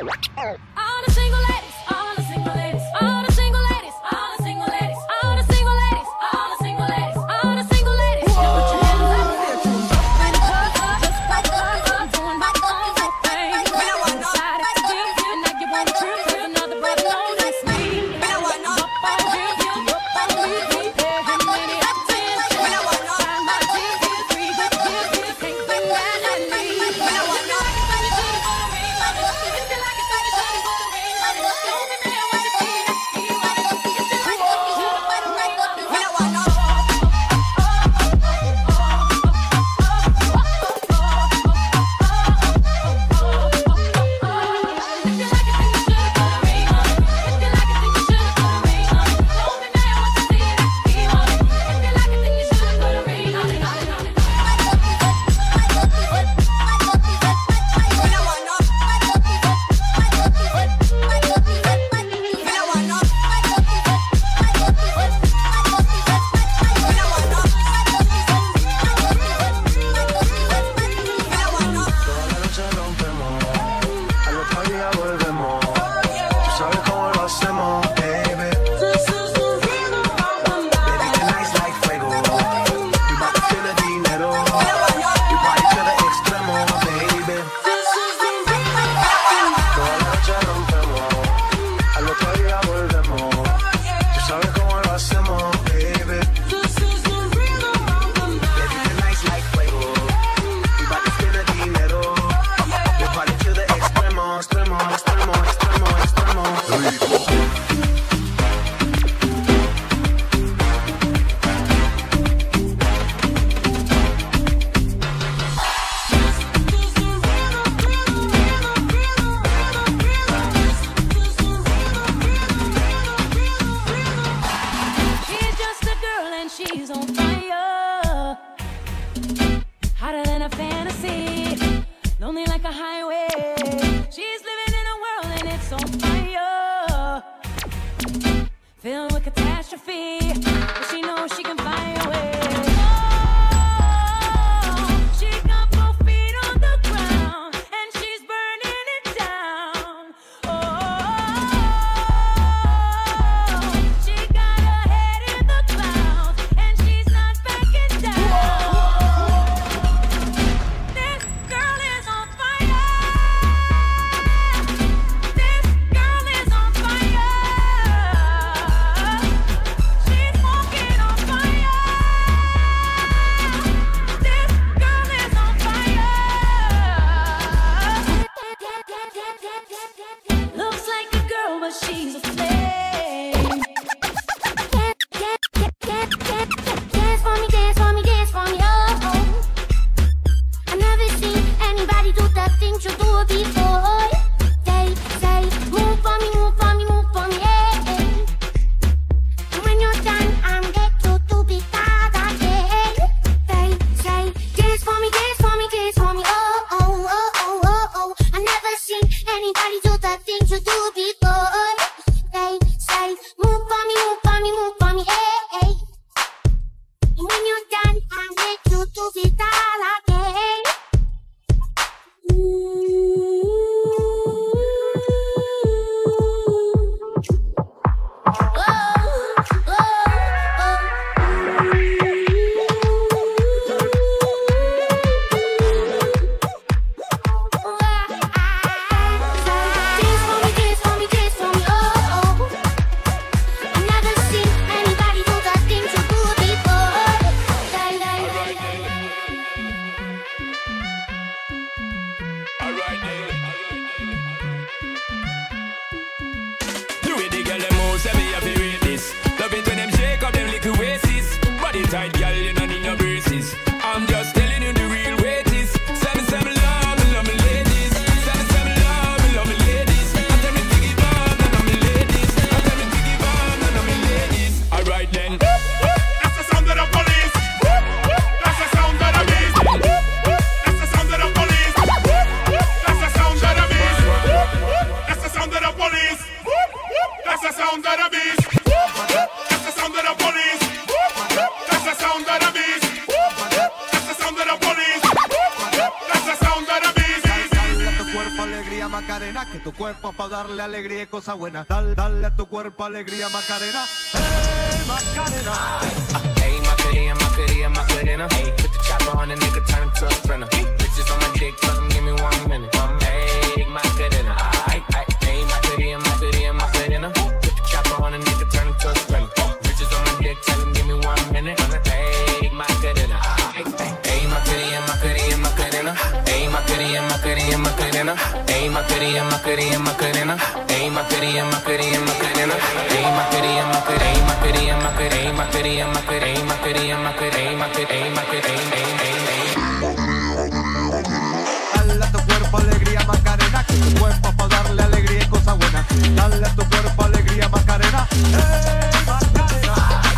All the single ladies, all the single ladies, all the single ladies, all the single ladies, all the single ladies, all the single ladies, all the single ladies. Put your hands up in the club, just like I'm doing my own thing. Decided to give you, now you want to trip with another brother known as me. Up on him, up on me, pay him any attention. Find my teeth, get free, but give, can't be mad at me. She's on fire, hotter than a fantasy, lonely like a highway. She's living in a world and it's on fire, filled with catastrophe, but she knows she can fly away. She got both feet on the ground and she's burning it down. She got her head in the clouds. She's not backing down. This girl is on fire. This girl is on fire. tu cuerpo para darle alegría y cosas buenas. Dale a tu cuerpo alegría, Macarena. Hey, Macarena. Hey, Macarena, Macarena, Macarena. Hey, put the chopper on the nigga, turn him to a sprinter. Bitches on my dick, tell him give me 1 minute. Hey, Macarena. Hey, Macarena, Macarena, Macarena. Put the chopper on the nigga, turn him to a sprinter. Bitches on my dick, tell him give me 1 minute. Hey, Macarena. Hey, Macarena, Macarena, Macarena. Hey, Macarena, Macarena, Macarena. Hey, Macarena, Macarena, Macarena. Hey, Macarena, Macarena, Macarena. Hey, Macarena, Macarena, Macarena, Macarena, Macarena, Macarena, Macarena, Macarena, Macarena, Dale a tu cuerpo alegría, Macarena, que tu cuerpo para darle alegría y cosas buenas. Dale a tu cuerpo alegría, Macarena. Hey, Macarena.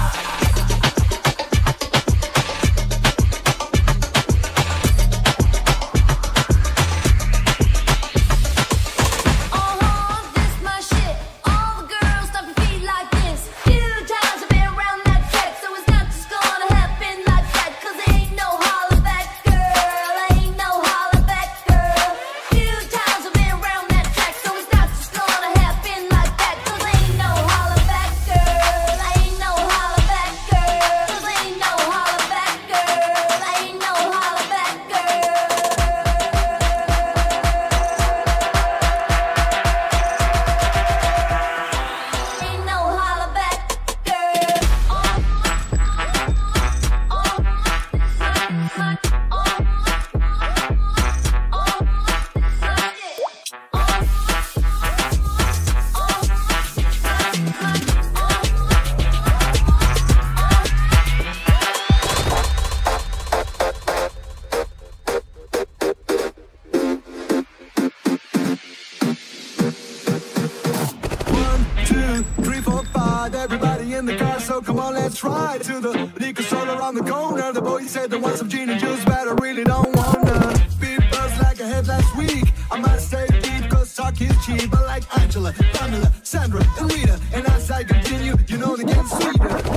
This my shit. All the girls stop your feet like this. Few times I've been around that track, so it's not just gonna happen like that. 'Cause there ain't no holler back, girl. Ain't no holler back, girl. Few times I've been around that track, so it's not just gonna happen like that. 'Cause ain't no holler back, girl. Ain't no holler back, girl. 'Cause ain't no holler back, girl. Ain't no holler back, girl. Ain't no holler back, One, two, three, four, five. Everybody in the car, so come on, let's ride to the liquor store around the corner. The boy said there was some gin and juice, but I really don't wanna be buzzed like I had last week. I must stay deep, cause talk is cheap. I like Angela, Pamela, Sandra, and Rita. And as I continue, you know they get sweeter.